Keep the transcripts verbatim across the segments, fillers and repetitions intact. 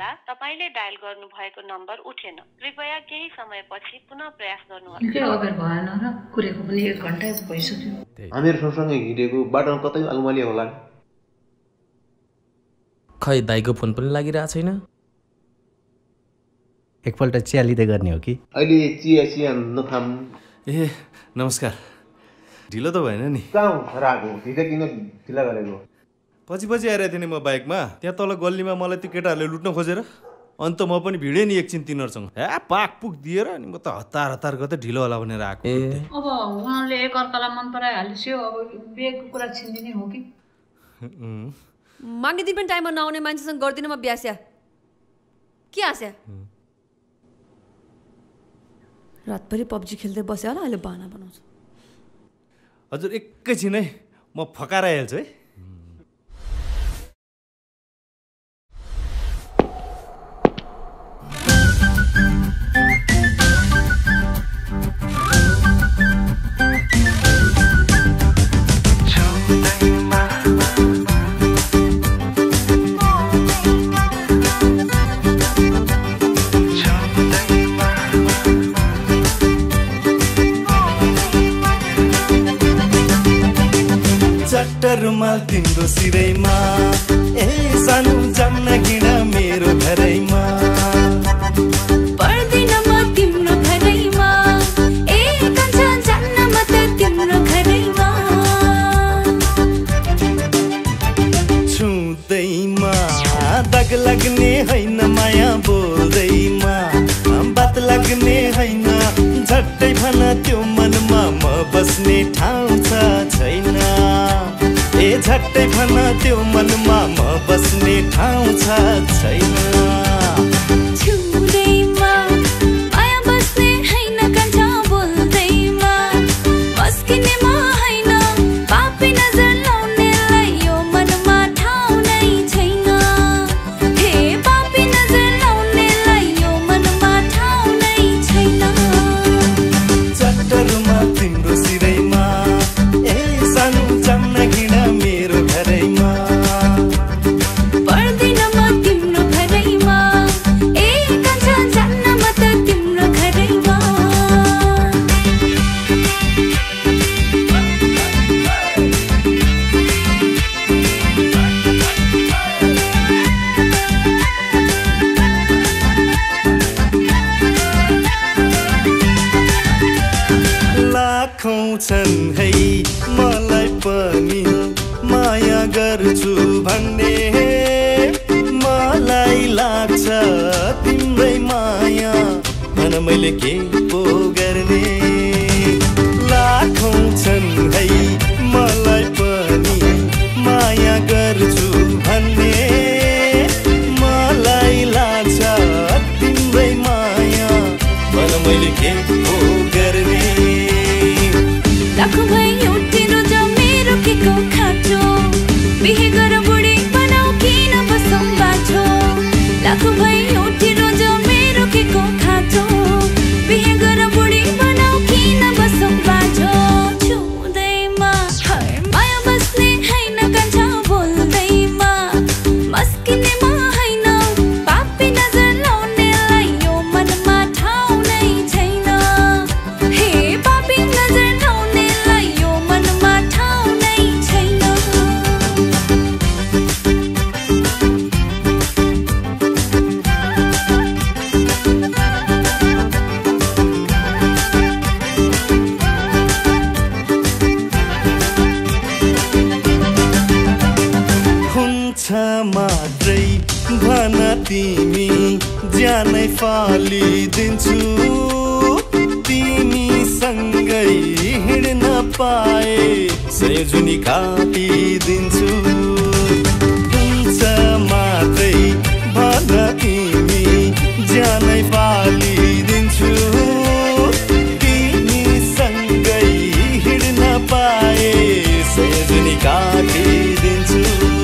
होला तपाईले डायल गर्नु भएको नम्बर उठेन कृपया केही समयपछि पुनः प्रयास गर्नुहोला के अबेर भएन र कुरेको पनि एक घण्टा भइसक्यो हामीहरु सँगसँगै हिँडेको बाटोमा कतै अलमली होला खै दाइको फोन पनि लागिरहेको छैन एकपल्ट चिया लिँदै गर्ने हो कि अहिले चिया चिया नखाम ए नमस्कार ढिलो त भएन नि कहाँ राको ढिलो किन ढिला गरेको पछि पछि आइरहेको थिएँ नि म बाइकमा त्यहाँ तल गल्लीमा मलाई त्यो केटाहरूले लुट्न खोजेर अन्त म पनि भिडे नि एकछिन तिनीहरूसँग ए पाक पुक दिएर अनि म त हतार हतार गर्दै ढिलो होला भनेर आएको ए अब उहाँले एक अर्कालाई मन पराइहाल्यो अब बिहेको कुरा छिन्दिने हो कि माग्ने दिन पनि टाइममा नआउने मान्छेसँग गर्दिन म बिहास्या के आस्या रातभरि पब्जी खेल्दै बस्यो होला अहिले बाना बनाउँछ हजुर एकैछिन है म फकाएर आइहाल्छु है रुमाल तिम्रो सिरैमा ए सानो जान्न किन मेरो घरैमा पर्दिन म तिम्रो घरैमा ए कान्छा जान्न म त तिम्रो घरैमा छुँदैमा दाग लाग्ने होइन माया बोल्दैमा बात लाग्ने होइन झट्टै भन त्यो मनमा म बस्ने ठाउँ छ छैन ए झट्टै भन त्यो मनमा म बस्ने ठाउँ छ छैन छुँदैमा माया बस्ने हैन कान्छा बोल्दैमा मस्किने म हैन पापी नजर लाउनेलाई यो मनमा ठाउँ नै छैन हे पापी नजर लाउनेलाई यो मनमा ठाउँ नै छैन चट्टरमा तिम्रो सिरैमा ए सानो जान्न किन मेरो घरैमा पर्दिन म तिम्रो घरैमा ए कान्छा जान्न म त तिम्रो घरैमा लाखौं छन् है मलाई पनि माया गर्छु भन्ने मलाई लाग्छ तिम्रै माया भन मैले के पो गर्ने लाखौं छन् है मलाई पनि माया गर्छु भन्ने मलाई लाग्छ तिम्रै माया भन मैले के पो गर्ने लाखौं भई एउटै रोज मेरो के को खाँचो बिहे गर बुढी बनाऊ किन बसौँ बाछो लाखौं भई एउटै रोज मेरो के को खाँचो बिहे गर बुढी बनाऊ किन बसौँ बाछो छुँदैमा हर माया बस्ने हैन कान्छा बोल्दैमा मस्किने म हैन पापी नजर लाउनेलाई यो मनमा ठाउँ नै छैन हे पापी नजर लाउनेलाई यो मनमा ठाउँ नै छैन हुन्छ मात्रै भन तिमी ज्यानै फालिदिन्छु तिमीसँगै हिँड्न पाए सयजुनी काटिदिन्छु हुन्छ मात्रै भन तिमी ज्यानै फालिदिन्छु तिमीसँगै हिँड्न पाए सयजुनी काटिदिन्छु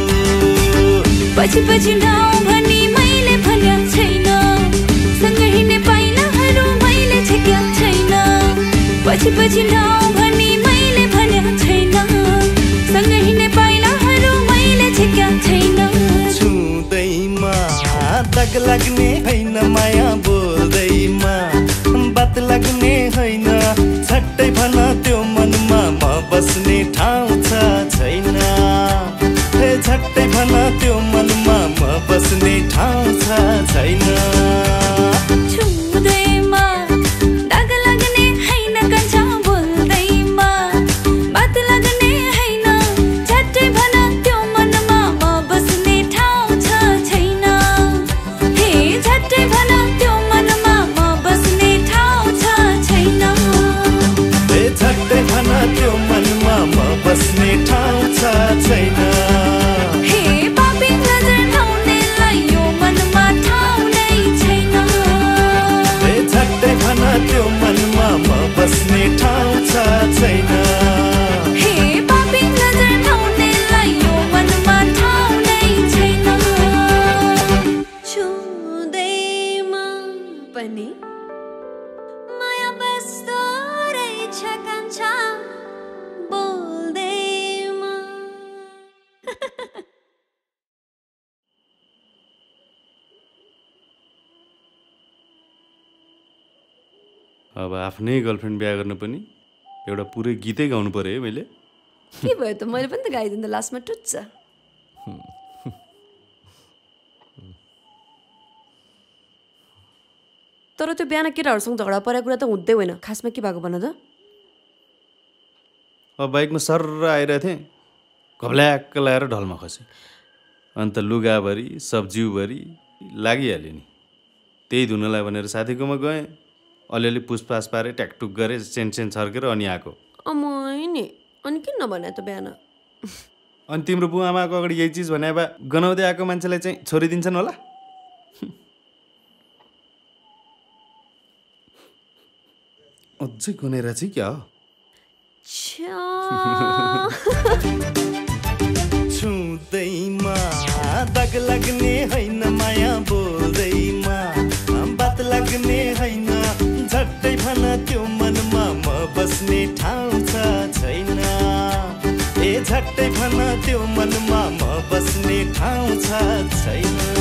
पछि पछि नाउँ भनी मैले भन्या छैन सँग हिँड्ने पाइलाहरू मैले छेक्या छैन पछि पछि नाउँ भनी मैले भन्या छैन सँग हिँड्ने पाइलाहरू मैले छेक्या छैन छुँदैमा दाग दाग लाग्ने होइन माया बोल्दैमा बात लाग्ने होइन झट्टै भन त्यो मनमा म बस्ने ठाउँ छ छैन हे झट्टै भन त्यो मनमा म बस्ने ठाउँ छ छैन छुँदैमा दाग लाग्ने होइन कन्छा बोल्दैमा बात लाग्ने होइन झट्टै भन त्यो मनमा म बस्ने ठाउँ छ छैन हे झट्टै भन त्यो मनमा म बस्ने ठाउँ छ छैन हे झट्टै भन त्यो मनमा म बस्ने ठाउँ छ छैन हे पापी नजर लाउनेलाई यो मनमा ठाउँ नै छैन हे झट्टै भन त्यो मनमा म बस्ने ठाउँ छ छैन हे पापी नजर लाउनेलाई यो मनमा ठाउँ नै छैन छुँदैमा पनि माया बस्दो रहेछ कान्छा बोल्दैमा अब आफ्नै गर्लफ्रेन्ड बिहा गर्न पनि एउटा पुरै गीतै गाउनु पर्यो है मैले के भयो त मैले पनि त गाइदिँदा लास्टमा टुच्छ तर त्यो बिहान केटाहरूसँग झगडा परेको कुरा त हुँदै होइन खासमा के भएको भन त अब बाइकमा सर्र आइरहेको थिएँ घब्ल्याक्क लगाएर ढलमा खसेँ अन्त लुगाभरि सब्जीभरि लागिहाल्यो नि त्यही धुनलाई भनेर साथीकोमा गएँ अलिअलि पुसपास पारेँ ट्याकटुक गरेँ सेन सेन छर्केर अनि आएको अमै नि अनि किन नभने त बिहान अनि तिम्रो बुवा आमाको अगाडि यही चिज भने भए गनाउँदै आएको मान्छेलाई चाहिँ छोरी दिन्छन् होला अझै गनेर चाहिँ क्या हो छुँदैमा दाग लाग्ने होइन माया बोल्दैमा बात लाग्ने होइन झट्टै भन त्यो मनमा म बस्ने ठाउँ छ छैन ए झट्टै भन त्यो मनमा म बस्ने ठाउँ छ छैन